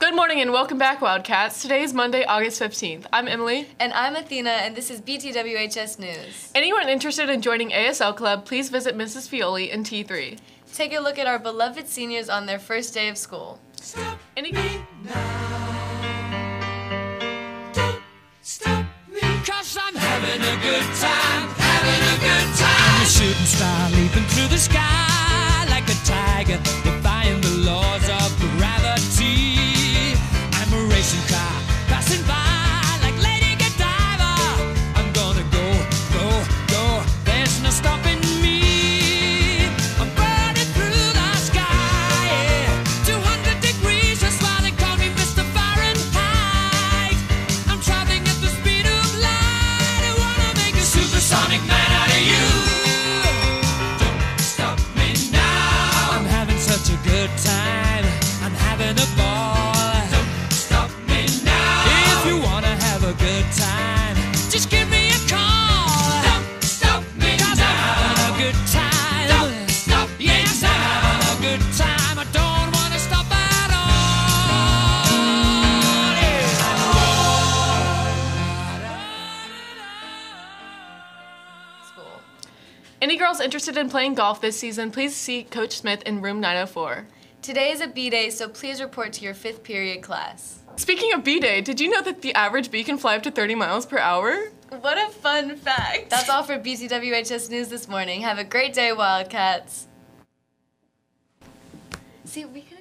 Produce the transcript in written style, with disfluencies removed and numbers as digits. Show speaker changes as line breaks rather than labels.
Good morning and welcome back, Wildcats. Today is Monday, August 15th. I'm Emily.
And I'm Athena, and this is BTWHS News.
Anyone interested in joining ASL Club, please visit Mrs. Fioli in T3.
Take a look at our beloved seniors on their first day of school.
Stop me now. Don't stop me, 'cause I'm having a good time, having a good time. I'm a shooting star leaping through the sky like a tiger, defying the laws of gravity. I'm a racing car passing by like Lady Godiva. I'm gonna go, go, go. There's no stopping me. I'm burning through the sky, yeah. 200 degrees, that's why they call me Mr. Fahrenheit. I'm traveling at the speed of light. I wanna make a supersonic man out of you. Don't stop me now. I'm having such a good time. I'm having a ball. Don't stop me now. If you wanna have a good time, just give me a call. Don't stop me now. 'Cause I'm having a good time. Don't stop me yes, now. I'm having a good time. I don't wanna stop at all.
School.
Any girls interested in playing golf this season, please see Coach Smith in room 904.
Today is a B-Day, so please report to your 5th period class.
Speaking of B-Day, did you know that the average bee can fly up to 30 miles per hour?
What a fun fact. That's all for BTWHS News this morning. Have a great day, Wildcats. See, we could